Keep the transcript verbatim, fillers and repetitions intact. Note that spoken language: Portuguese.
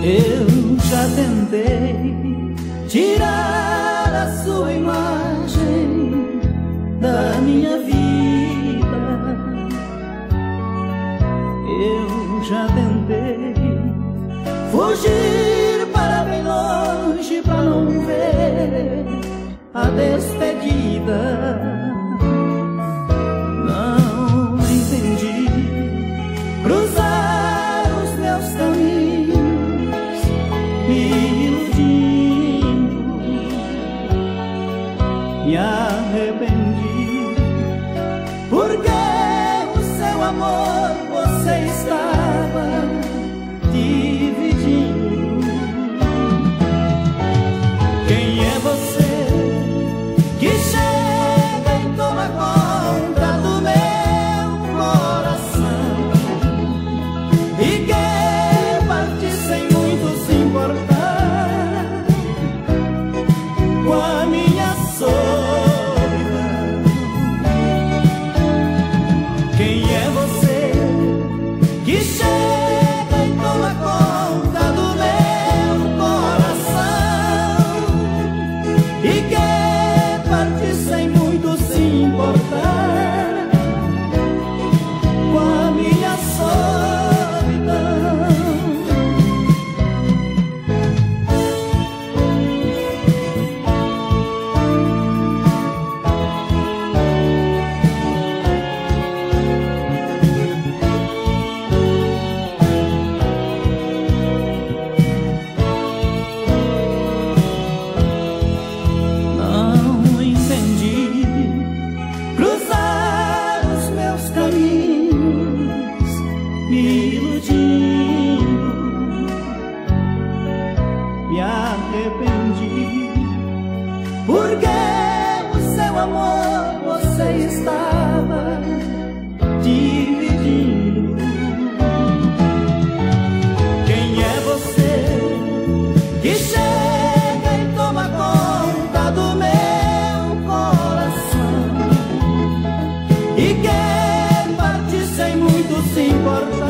Eu já tentei tirar a sua imagem da minha vida. Eu já tentei fugir para bem longe pra não ver a despedida. Não entendi cruzar os meus caminhos, me iludindo. Me arrependi, porque o seu amor você estava dividindo. Quem é você que chega e toma conta do meu coração e quer partir sem muito se importar com a minha solidão? Quem é você que chega e toma conta do meu coração e quer partir sem muito se importar com a minha solidão? Não entendi cruzar os meus caminhos, me iludindo. Me arrependi, porque o seu amor você estava dividindo. Quem é você que chega e toma conta do meu coração e quer partir sem muito se importar